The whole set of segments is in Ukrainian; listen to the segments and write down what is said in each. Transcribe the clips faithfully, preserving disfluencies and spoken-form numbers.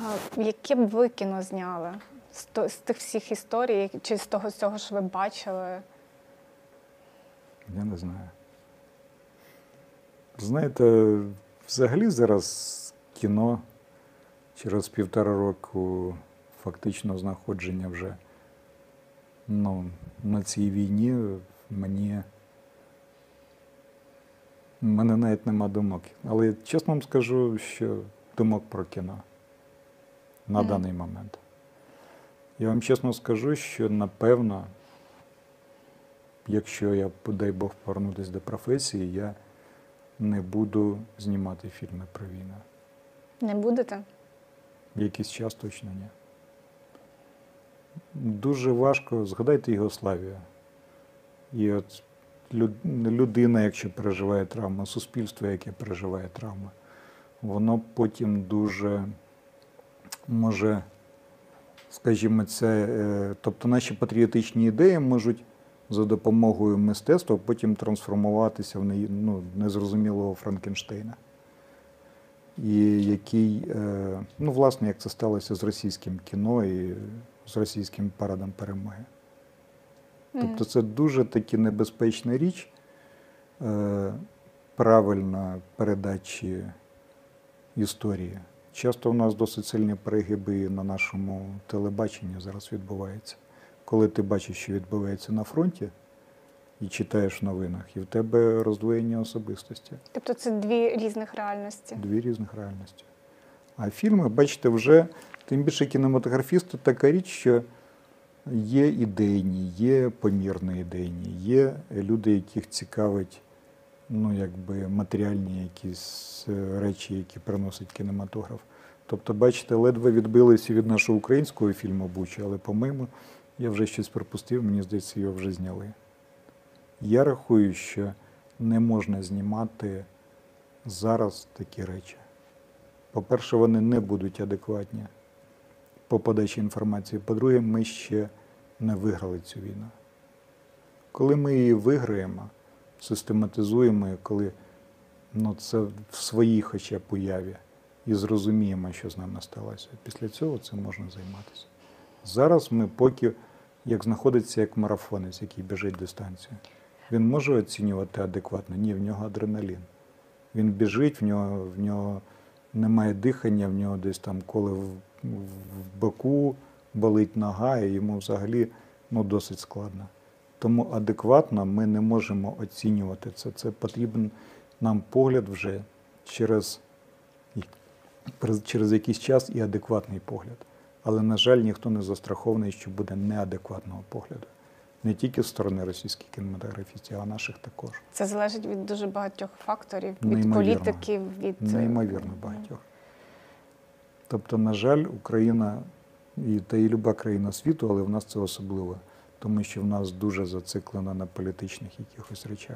А яке б ви кіно зняли з, то, з тих всіх історій, чи з того всього, що ви бачили? Я не знаю. Знаєте, взагалі зараз кіно через півтора року фактично знаходження вже ну, на цій війні мені в мене навіть нема думок. Але чесно вам скажу, що думок про кіно на mm. даний момент. Я вам чесно скажу, що напевно, якщо я, дай Бог, повернутися до професії, я не буду знімати фільми про війну. Не будете? Якийсь час точно ні. Дуже важко, згадайте Югославію. І от людина, якщо переживає травму, суспільство, яке переживає травму, воно потім дуже може, скажімо, це, тобто наші патріотичні ідеї можуть за допомогою мистецтва потім трансформуватися в ну, незрозумілого Франкенштейна. І який, ну, власне, як це сталося з російським кіно і з російським парадом перемоги. Тобто це дуже таки небезпечна річ правильно передачі історії. Часто у нас досить сильні перегиби на нашому телебаченні зараз відбуваються. Коли ти бачиш, що відбувається на фронті, і читаєш в новинах, і в тебе роздвоєння особистості. Тобто це дві різних реальності? Дві різних реальності. А фільми, бачите, вже, тим більше кінематографісти, така річ, що є ідейні, є помірно ідейні, є люди, яких цікавить, ну, якби, матеріальні якісь речі, які приносить кінематограф. Тобто, бачите, ледве відбилися від нашого українського фільму «Буча», але, по-моєму, я вже щось пропустив, мені здається, його вже зняли. Я рахую, що не можна знімати зараз такі речі. По-перше, вони не будуть адекватні по подачі інформації. По-друге, ми ще не виграли цю війну. Коли ми її виграємо, систематизуємо, коли ну, це в своїй хоча б уяві, і зрозуміємо, що з нами сталося, після цього цим можна займатися. Зараз ми поки, як знаходиться як марафонець, який біжить дистанцію. Він може оцінювати адекватно? Ні, в нього адреналін. Він біжить, в нього, в нього немає дихання, в нього десь там коли в, в боку болить нога, і йому взагалі ну, досить складно. Тому адекватно ми не можемо оцінювати це. Це потрібен нам погляд вже через, через якийсь час і адекватний погляд. Але, на жаль, ніхто не застрахований, що буде неадекватного погляду. Не тільки з сторони російських кінематографістів, а наших також. Це залежить від дуже багатьох факторів, від Неймовірно. політиків, від... Неймовірно багатьох. Тобто, на жаль, Україна, і, та і люба країна світу, але в нас це особливо, тому що в нас дуже зациклено на політичних якихось речах.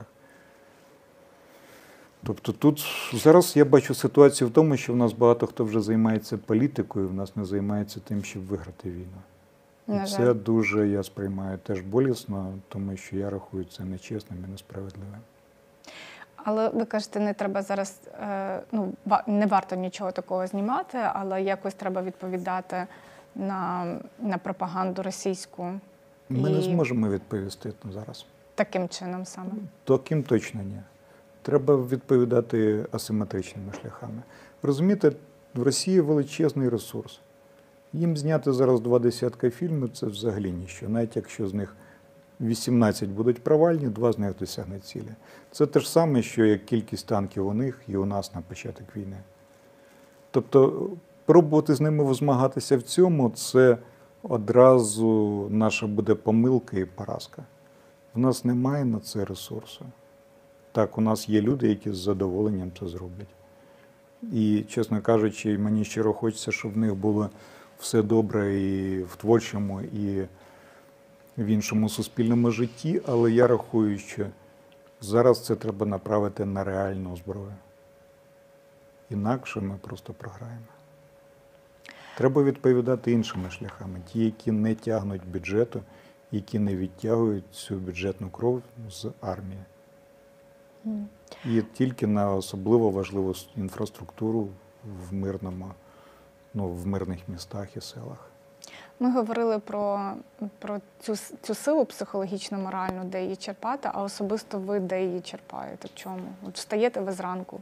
Тобто тут зараз я бачу ситуацію в тому, що в нас багато хто вже займається політикою, в нас не займається тим, щоб виграти війну. І це дуже, я сприймаю, теж болісно, тому що я рахую це нечесним і несправедливим. Але ви кажете, не треба зараз, ну, не варто нічого такого знімати, але якось треба відповідати на, на пропаганду російську. Ми і... не зможемо відповісти зараз. Таким чином саме? Таким точно ні. Треба відповідати асиметричними шляхами. Розумієте, в Росії величезний ресурс. Їм зняти зараз два десятка фільмів – це взагалі ніщо. Навіть якщо з них вісімнадцять будуть провальні, два з них досягнуть цілі. Це те ж саме, що як кількість танків у них і у нас на початок війни. Тобто пробувати з ними змагатися в цьому – це одразу наша буде помилка і поразка. В нас немає на це ресурсу. Так, у нас є люди, які з задоволенням це зроблять. І, чесно кажучи, мені щиро хочеться, щоб в них було все добре і в творчому, і в іншому суспільному житті, але я рахую, що зараз це треба направити на реальну зброю. Інакше ми просто програємо. Треба відповідати іншими шляхами, ті, які не тягнуть бюджету, які не відтягують цю бюджетну кров з армії. Mm. І тільки на особливо важливу інфраструктуру в мирному ну, в мирних містах і селах. Ми говорили про, про цю, с- цю силу психологічно-моральну, де її черпати, а особисто ви де її черпаєте? В чому? От встаєте ви зранку?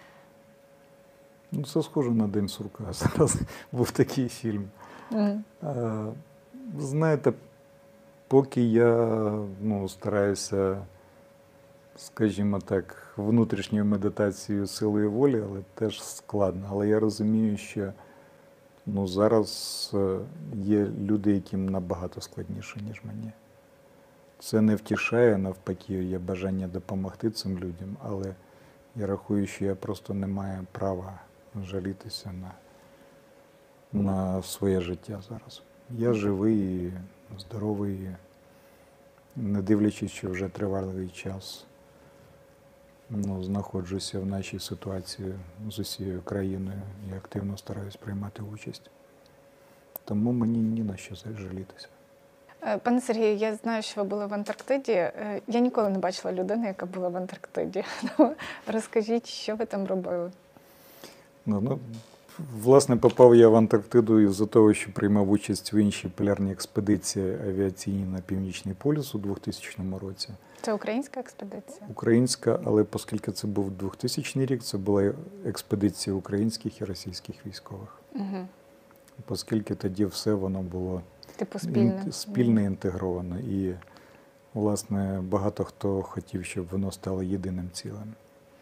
Ну, це схоже на День сурка. Зараз був такий фільм. Мгм. Е, Знаєте, поки я ну, стараюся, скажімо так, внутрішньою медитацією силою волі, але теж складно. Але я розумію, що ну, зараз е, є люди, яким набагато складніше, ніж мені. Це не втішає, навпаки, є бажання допомогти цим людям, але я рахую, що я просто не маю права жалітися на, на своє життя зараз. Я живий, здоровий, не дивлячись, що вже тривалий час ну, знаходжуся в нашій ситуації з усією країною і активно стараюсь приймати участь. Тому мені ні на що жалітися. Е, Пане Сергію, я знаю, що ви були в Антарктиді. Е, Я ніколи не бачила людини, яка була в Антарктиді. Тому розкажіть, що ви там робили? Ну, ну, власне, попав я в Антарктиду із-за того, що приймав участь в іншій полярній експедиції авіаційній на Північний полюс у двохтисячному році. Це українська експедиція? Українська, але оскільки це був двохтисячний рік, це була експедиція українських і російських військових. Угу. Оскільки тоді все воно було Типу спільне? інт- спільно інтегровано. І, власне, багато хто хотів, щоб воно стало єдиним цілим.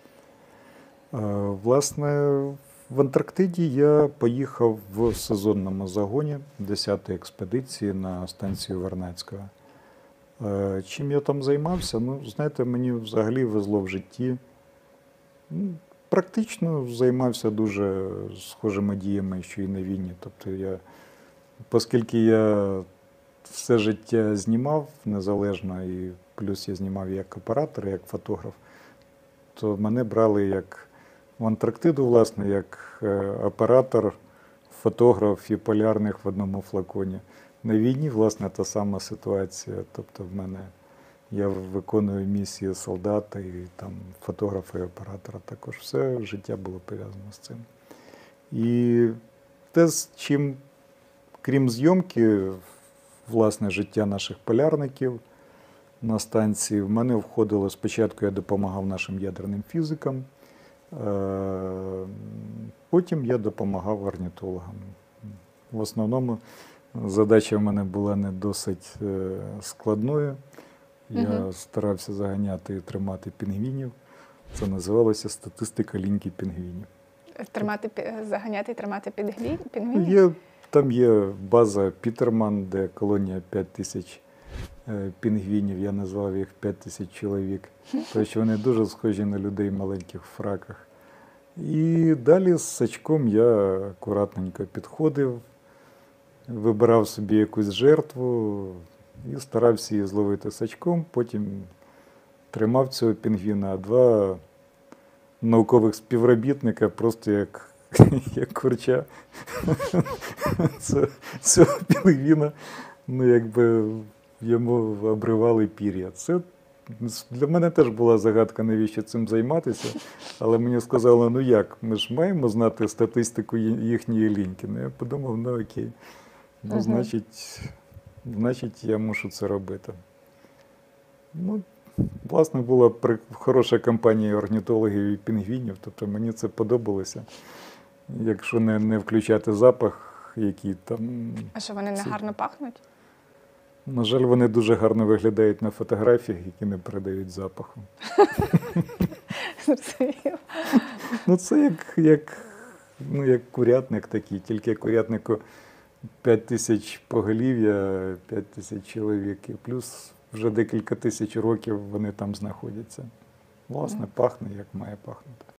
Е, Власне, в Антарктиді я поїхав в сезонному загоні десятої експедиції на станцію Вернадського. Е, Чим я там займався? Ну, знаєте, мені взагалі везло в житті. Ну, практично займався дуже схожими діями, що і на війні. Тобто я, оскільки я все життя знімав незалежно, і плюс я знімав як оператор, як фотограф, то мене брали як в Антарктиду, власне, як е, оператор, фотограф і полярних в одному флаконі. На війні, власне, та сама ситуація. Тобто в мене я виконую місії солдата і там фотографа і оператора також. Все життя було пов'язано з цим. І те, з чим, крім зйомки, власне, життя наших полярників на станції, в мене входило, спочатку я допомагав нашим ядерним фізикам, е, потім я допомагав орнітологам. В основному задача в мене була не досить е, складною. Я Мгм. старався заганяти і тримати пінгвінів. Це називалося статистика ліньки пінгвінів. Тримати, пі- заганяти і тримати підглі, пінгвінів? Є, там є база Пітерман, де колонія п'ять тисяч е, пінгвінів. Я назвав їх п'ять тисяч чоловік. Тому що вони дуже схожі на людей в маленьких фраках. І далі з сачком я акуратненько підходив, вибирав собі якусь жертву і старався її зловити сачком. Потім тримав цього пінгвіна, а два наукових співробітника просто як, як курча Це- цього пінгвіна, ну якби йому обривали пір'я. Це для мене теж була загадка, навіщо цим займатися, але мені сказали, ну як, ми ж маємо знати статистику ї- їхньої ліньки. Ну я подумав, ну окей, ну Мгм. значить, значить я мушу це робити. Ну, власне, була при- хороша компанія орнітологів і пінгвінів, тобто мені це подобалося. Якщо не, не включати запах, який там. А що, вони не Це- гарно пахнуть? На жаль, вони дуже гарно виглядають на фотографіях, які не передають запаху. Зрозуміло. Ну, це як, як, ну, як курятник такий, тільки курятнику п'ять тисяч поголів'я, п'ять тисяч чоловік, і плюс вже декілька тисяч років вони там знаходяться. Власне, пахне, як має пахнути.